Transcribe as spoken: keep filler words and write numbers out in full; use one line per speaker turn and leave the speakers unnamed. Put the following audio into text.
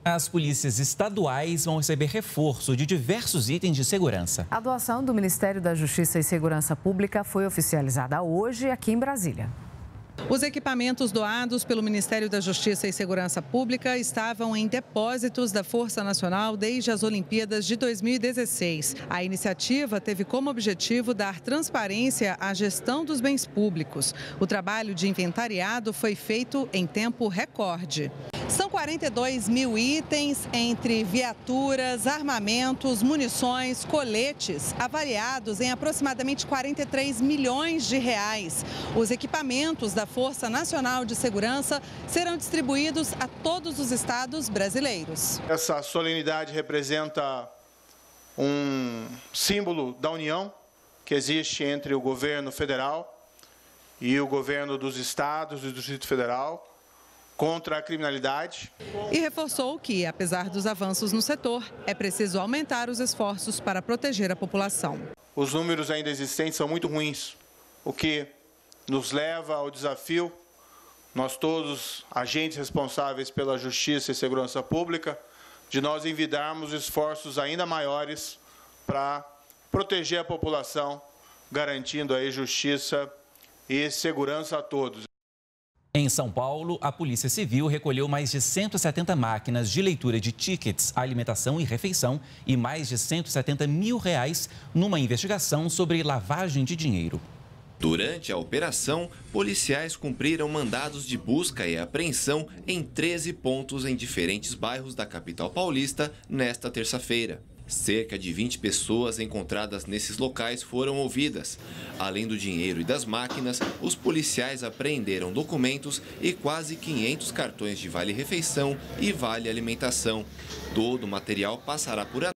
As polícias estaduais vão receber reforço de diversos itens de segurança.
A doação do Ministério da Justiça e Segurança Pública foi oficializada hoje aqui em Brasília.
Os equipamentos doados pelo Ministério da Justiça e Segurança Pública estavam em depósitos da Força Nacional desde as Olimpíadas de dois mil e dezesseis. A iniciativa teve como objetivo dar transparência à gestão dos bens públicos. O trabalho de inventariado foi feito em tempo recorde. São quarenta e dois mil itens entre viaturas, armamentos, munições, coletes, avaliados em aproximadamente quarenta e três milhões de reais. Os equipamentos da Força Nacional de Segurança serão distribuídos a todos os estados brasileiros.
Essa solenidade representa um símbolo da união que existe entre o governo federal e o governo dos estados e do Distrito Federal contra a criminalidade.
E reforçou que, apesar dos avanços no setor, é preciso aumentar os esforços para proteger a população.
Os números ainda existentes são muito ruins, o que nos leva ao desafio, nós todos, agentes responsáveis pela Justiça e Segurança Pública, de nós envidarmos esforços ainda maiores para proteger a população, garantindo aí justiça e segurança a todos.
Em São Paulo, a Polícia Civil recolheu mais de cento e setenta máquinas de leitura de tickets, alimentação e refeição e mais de cento e setenta mil reais numa investigação sobre lavagem de dinheiro.
Durante a operação, policiais cumpriram mandados de busca e apreensão em treze pontos em diferentes bairros da capital paulista nesta terça-feira. Cerca de vinte pessoas encontradas nesses locais foram ouvidas. Além do dinheiro e das máquinas, os policiais apreenderam documentos e quase quinhentos cartões de vale-refeição e vale-alimentação. Todo o material passará por